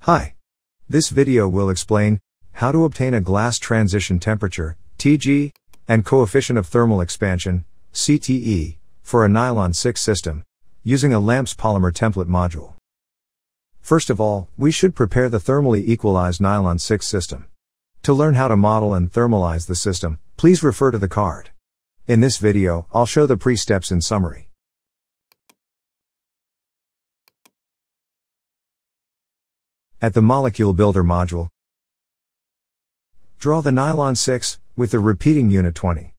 Hi. This video will explain how to obtain a glass transition temperature, TG, and coefficient of thermal expansion, CTE, for a nylon 6 system, using a LAMMPS polymer template module. First of all, we should prepare the thermally equalized nylon 6 system. To learn how to model and thermalize the system, please refer to the card. In this video, I'll show the pre-steps in summary. At the Molecule Builder module, draw the nylon 6 with the repeating unit 20.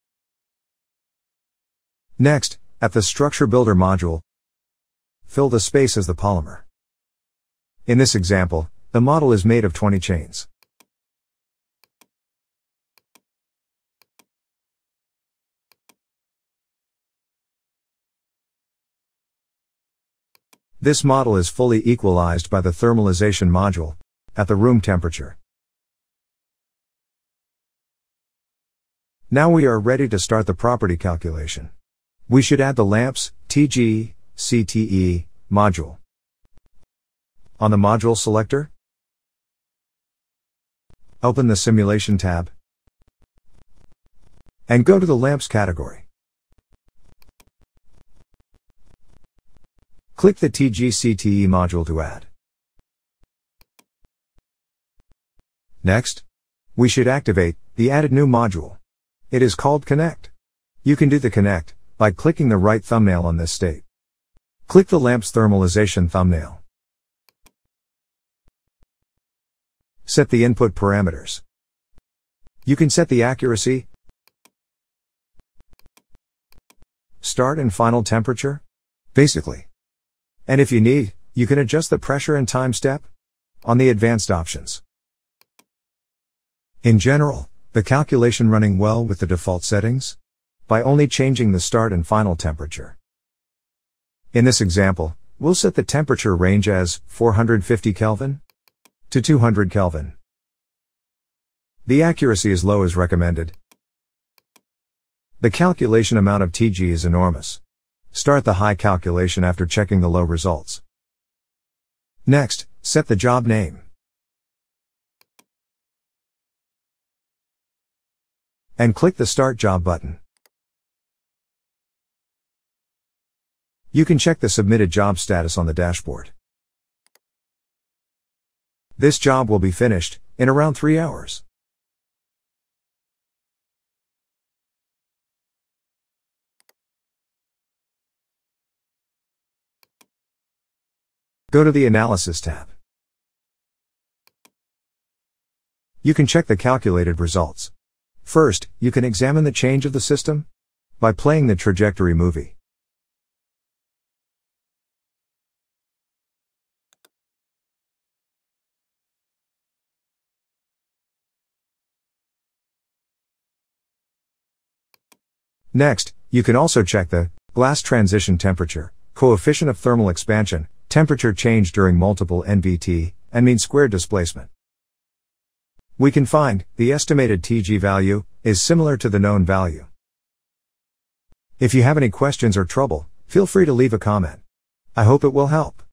Next, at the Structure Builder module, fill the space as the polymer. In this example, the model is made of 20 chains. This model is fully equalized by the thermalization module, at the room temperature. Now we are ready to start the property calculation. We should add the LAMMPS, TG, CTE, module. On the module selector, open the Simulation tab, and go to the LAMMPS category. Click the TG-CTE module to add. Next, we should activate the added new module. It is called Connect. You can do the Connect by clicking the right thumbnail on this state. Click the LAMMPS thermalization thumbnail. Set the input parameters. You can set the accuracy, start and final temperature, basically. And if you need, you can adjust the pressure and time step on the advanced options. In general, the calculation running well with the default settings by only changing the start and final temperature. In this example, we'll set the temperature range as 450 Kelvin to 200 Kelvin. The accuracy is low as recommended. The calculation amount of TG is enormous. Start the high calculation after checking the low results. Next, set the job name. And click the Start Job button. You can check the submitted job status on the dashboard. This job will be finished in around 3 hours. Go to the Analysis tab. You can check the calculated results. First, you can examine the change of the system by playing the trajectory movie. Next, you can also check the glass transition temperature, coefficient of thermal expansion, temperature change during multiple NVT, and mean squared displacement. We can find the estimated TG value is similar to the known value. If you have any questions or trouble, feel free to leave a comment. I hope it will help.